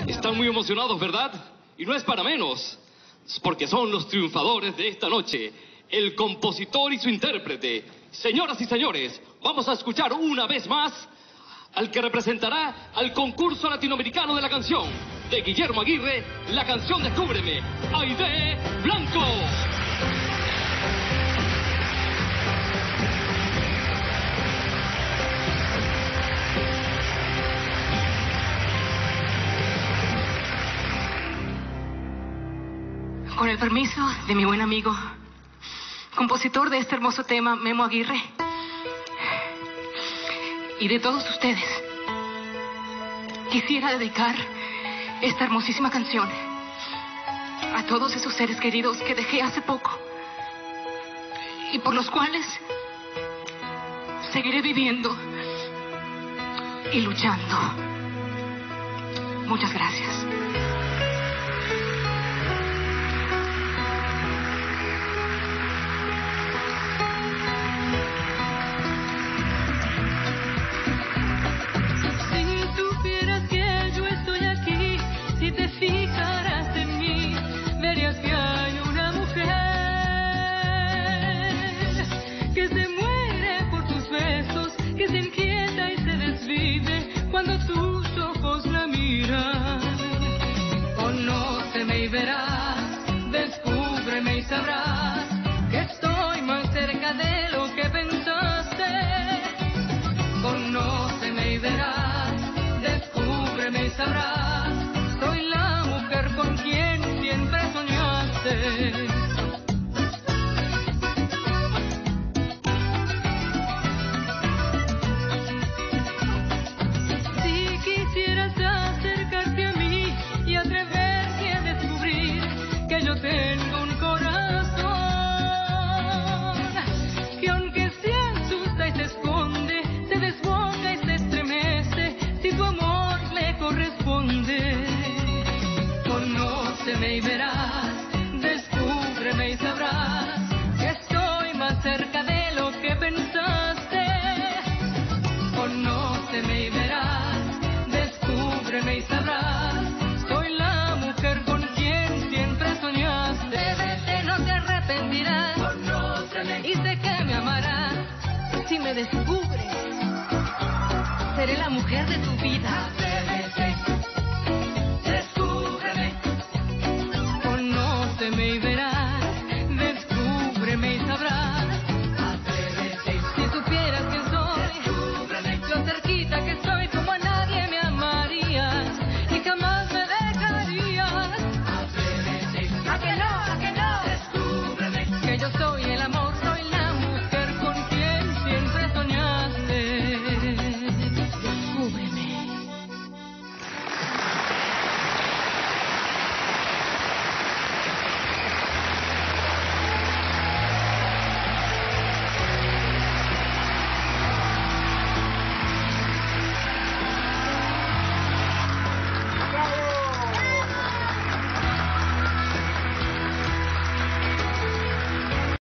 Están muy emocionados, ¿verdad? Y no es para menos, porque son los triunfadores de esta noche, el compositor y su intérprete. Señoras y señores, vamos a escuchar una vez más al que representará al concurso latinoamericano de la canción de Guillermo Aguirre, la canción Descúbreme, Aide Blanco. Con el permiso de mi buen amigo, compositor de este hermoso tema, Memo Aguirre, y de todos ustedes, quisiera dedicar esta hermosísima canción a todos esos seres queridos que dejé hace poco y por los cuales seguiré viviendo y luchando. Muchas gracias. Cuando tus ojos la miran, conóceme y verás, descúbreme y sabrás que estoy más cerca de lo que pensaste. Conóceme y verás, descúbreme y sabrás, soy la mujer con quien siempre soñaste. Tengo un corazón que aunque se asusta y se esconde, se desboca y se estremece si tu amor le corresponde. Conóceme y verás, descúbreme y sabrás que estoy más cerca de lo que pensaste. Conóceme y verás, descúbreme y sabrás, soy la mujer con quien siempre soñaste. Vete, no te arrepentirás. Conóceme y sé que me amarás. Si me descubres, seré la mujer de tu vida.